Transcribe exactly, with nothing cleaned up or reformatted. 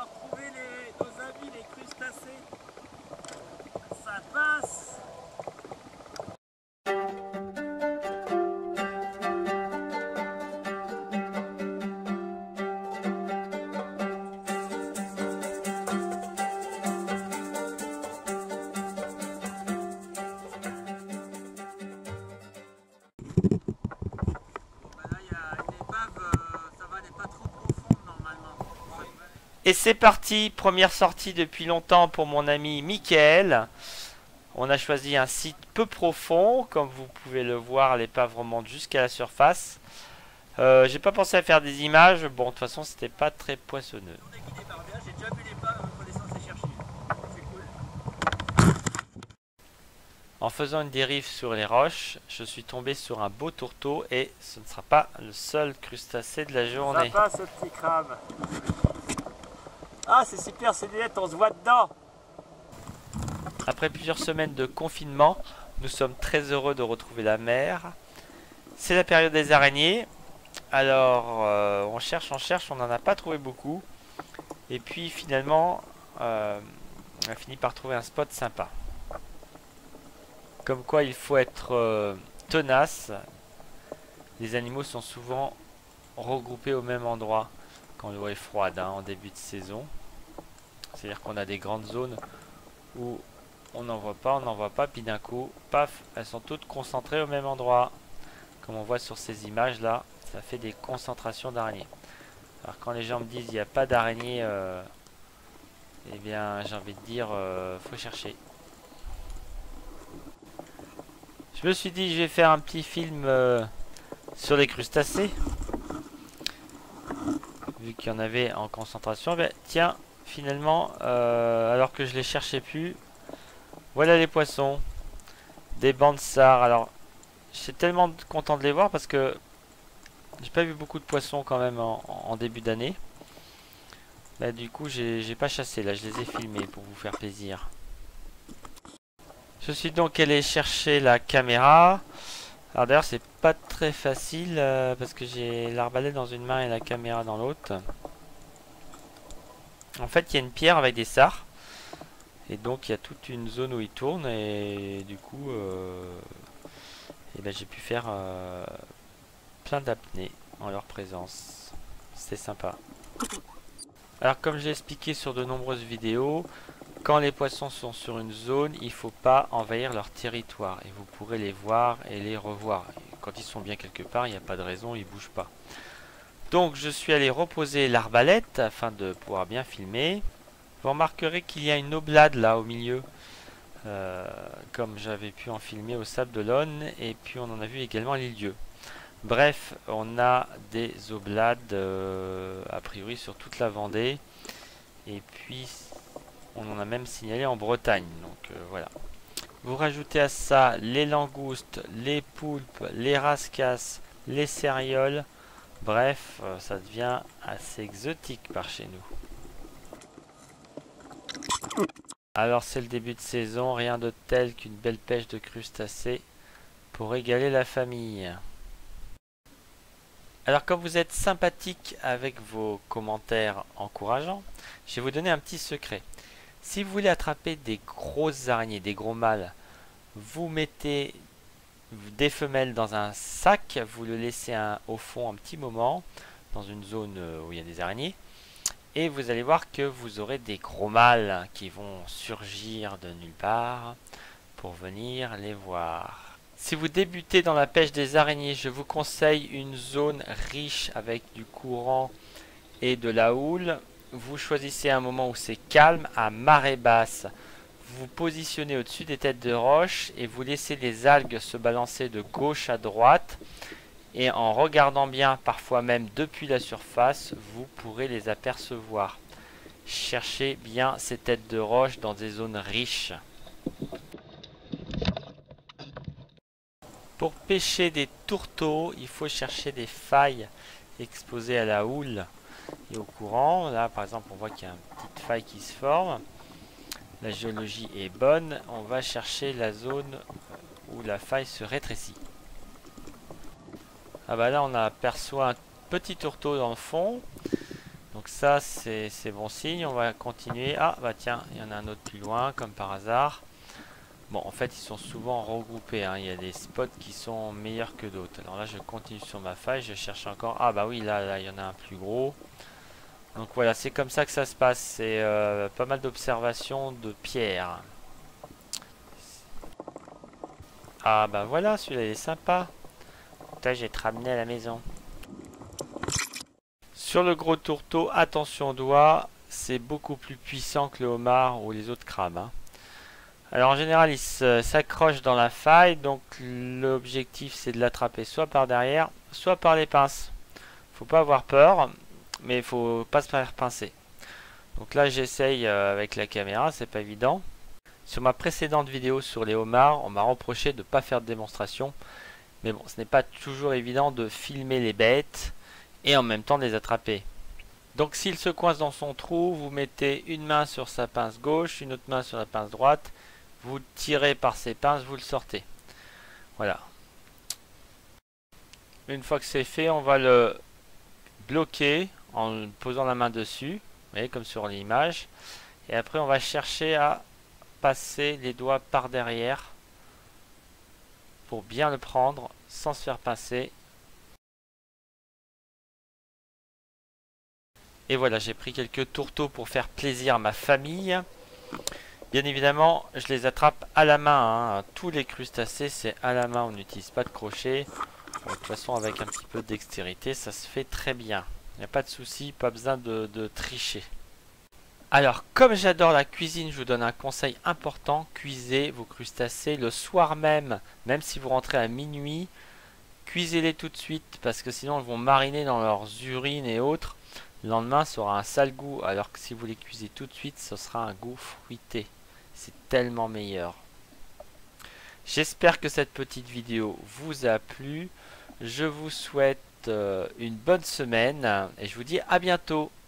va retrouver les, nos amis les crustacés. Ça passe. Et c'est parti, première sortie depuis longtemps pour mon ami Mickaël. On a choisi un site peu profond, comme vous pouvez le voir, l'épave remonte jusqu'à la surface. Euh, J'ai pas pensé à faire des images, bon de toute façon c'était pas très poissonneux. En faisant une dérive sur les roches, je suis tombé sur un beau tourteau et ce ne sera pas le seul crustacé de la journée. Ça passe ce petit crabe. Ah c'est super ces lunettes, on se voit dedans. Après plusieurs semaines de confinement, nous sommes très heureux de retrouver la mer. C'est la période des araignées. Alors euh, on cherche, on cherche, on n'en a pas trouvé beaucoup. Et puis finalement, euh, on a fini par trouver un spot sympa. Comme quoi il faut être euh, tenace. Les animaux sont souvent regroupés au même endroit quand l'eau est froide, hein, en début de saison. C'est-à-dire qu'on a des grandes zones où on n'en voit pas, on n'en voit pas, puis d'un coup, paf, elles sont toutes concentrées au même endroit. Comme on voit sur ces images là, ça fait des concentrations d'araignées. Alors quand les gens me disent il n'y a pas d'araignées, euh, eh bien j'ai envie de dire, euh, faut chercher. Je me suis dit je vais faire un petit film euh, sur les crustacés. Vu qu'il y en avait en concentration, ben, tiens, finalement, euh, alors que je les cherchais plus, voilà les poissons, des bansars. Alors, je suis tellement content de les voir parce que j'ai pas vu beaucoup de poissons quand même en, en début d'année. Bah, du coup, j'ai pas chassé là, je les ai filmés pour vous faire plaisir. Je suis donc allé chercher la caméra. Alors d'ailleurs c'est pas très facile euh, parce que j'ai l'arbalète dans une main et la caméra dans l'autre. En fait il y a une pierre avec des sards. Et donc il y a toute une zone où il tourne et du coup euh, et ben, j'ai pu faire euh, plein d'apnées en leur présence. C'est sympa. Alors comme j'ai expliqué sur de nombreuses vidéos, quand les poissons sont sur une zone, il ne faut pas envahir leur territoire. Et vous pourrez les voir et les revoir. Et quand ils sont bien quelque part, il n'y a pas de raison, ils ne bougent pas. Donc je suis allé reposer l'arbalète afin de pouvoir bien filmer. Vous remarquerez qu'il y a une oblade là au milieu. Euh, comme j'avais pu en filmer au Sable d'Olonne. Et puis on en a vu également à l'île-Dieu. Bref, on a des oblades euh, a priori sur toute la Vendée. Et puis on en a même signalé en Bretagne, donc euh, voilà. Vous rajoutez à ça les langoustes, les poulpes, les rascasses, les cérioles. Bref, euh, ça devient assez exotique par chez nous. Alors c'est le début de saison, rien de tel qu'une belle pêche de crustacés pour régaler la famille. Alors comme vous êtes sympathique avec vos commentaires encourageants, je vais vous donner un petit secret. Si vous voulez attraper des grosses araignées, des gros mâles, vous mettez des femelles dans un sac, vous le laissez un, au fond un petit moment, dans une zone où il y a des araignées, et vous allez voir que vous aurez des gros mâles qui vont surgir de nulle part pour venir les voir. Si vous débutez dans la pêche des araignées, je vous conseille une zone riche avec du courant et de la houle. Vous choisissez un moment où c'est calme, à marée basse. Vous vous positionnez au-dessus des têtes de roche et vous laissez les algues se balancer de gauche à droite. Et en regardant bien, parfois même depuis la surface, vous pourrez les apercevoir. Cherchez bien ces têtes de roche dans des zones riches. Pour pêcher des tourteaux, il faut chercher des failles exposées à la houle et au courant. Là par exemple on voit qu'il y a une petite faille qui se forme. La géologie est bonne. On va chercher la zone où la faille se rétrécit. Ah bah là on aperçoit un petit tourteau dans le fond. Donc ça, c'est bon signe. On va continuer. Ah, bah tiens, il y en a un autre plus loin, comme par hasard. Bon, en fait, ils sont souvent regroupés, hein. Il y a des spots qui sont meilleurs que d'autres. Alors là, je continue sur ma faille. Je cherche encore. Ah, bah oui, là, là, il y en a un plus gros. Donc voilà, c'est comme ça que ça se passe. C'est euh, pas mal d'observations de pierres. Ah, bah voilà, celui-là, il est sympa. Toi, je vais te ramener à la maison. Sur le gros tourteau, attention aux doigts. C'est beaucoup plus puissant que le homard ou les autres crabes, hein. Alors en général, il s'accroche dans la faille, donc l'objectif c'est de l'attraper soit par derrière, soit par les pinces. Faut pas avoir peur, mais il faut pas se faire pincer. Donc là j'essaye avec la caméra, c'est pas évident. Sur ma précédente vidéo sur les homards, on m'a reproché de ne pas faire de démonstration. Mais bon, ce n'est pas toujours évident de filmer les bêtes et en même temps de les attraper. Donc s'il se coince dans son trou, vous mettez une main sur sa pince gauche, une autre main sur la pince droite. Vous tirez par ces pinces, vous le sortez. Voilà. Une fois que c'est fait, on va le bloquer en posant la main dessus. Vous voyez, comme sur l'image. Et après, on va chercher à passer les doigts par derrière pour bien le prendre sans se faire pincer. Et voilà, j'ai pris quelques tourteaux pour faire plaisir à ma famille. Bien évidemment, je les attrape à la main, hein. Tous les crustacés, c'est à la main, on n'utilise pas de crochet. De toute façon, avec un petit peu de dextérité, ça se fait très bien. Il n'y a pas de souci, pas besoin de, de tricher. Alors, comme j'adore la cuisine, je vous donne un conseil important. Cuisez vos crustacés le soir même, même si vous rentrez à minuit. Cuisez-les tout de suite, parce que sinon, ils vont mariner dans leurs urines et autres. Le lendemain, ça aura un sale goût, alors que si vous les cuisez tout de suite, ce sera un goût fruité. C'est tellement meilleur. J'espère que cette petite vidéo vous a plu. Je vous souhaite euh, une bonne semaine et je vous dis à bientôt.